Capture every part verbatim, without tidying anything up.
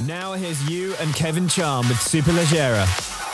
Now here's you and Kevin Charm with Superleggera.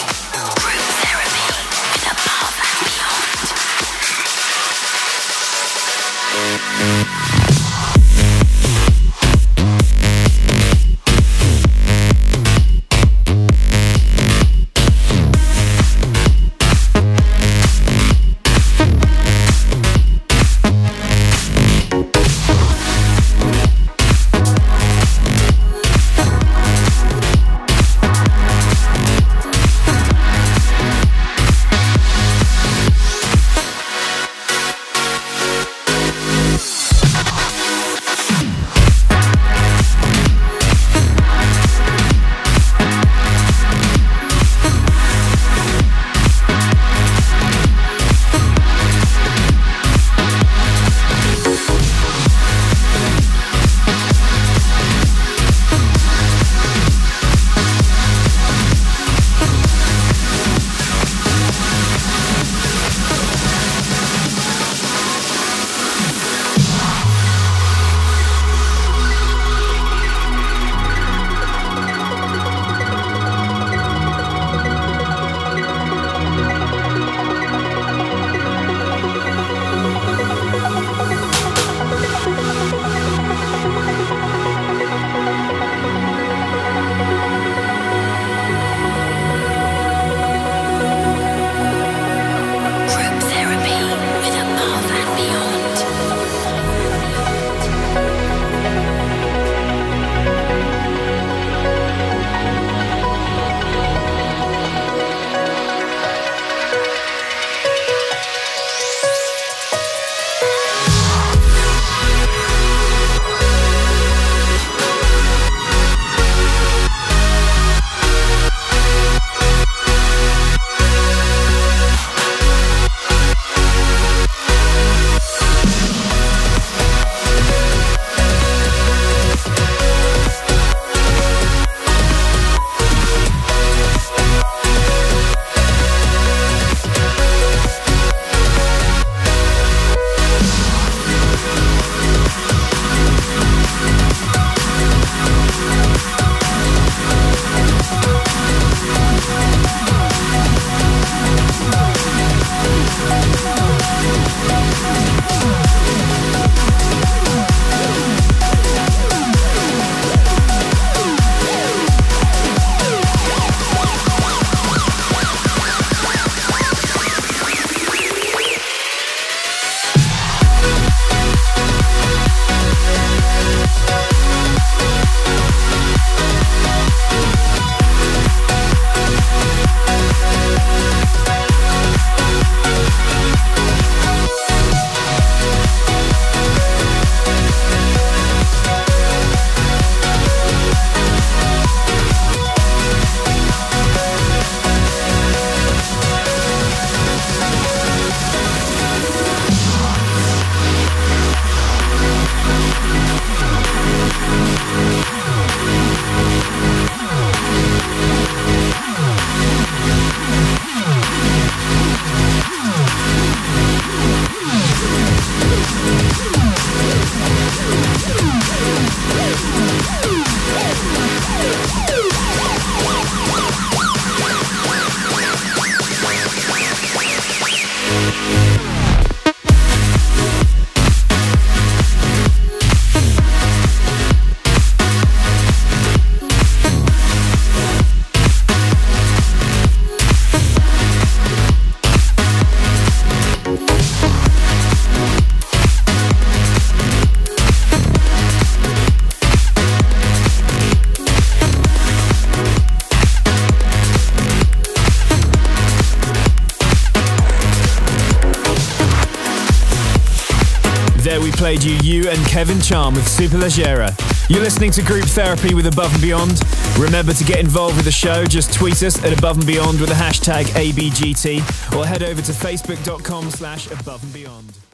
There we played you, you and Kevin Charm with Superleggera. You're listening to Group Therapy with Above and Beyond. Remember to get involved with the show, just tweet us at Above and Beyond with the hashtag A B G T or head over to facebook dot com slash Above and Beyond.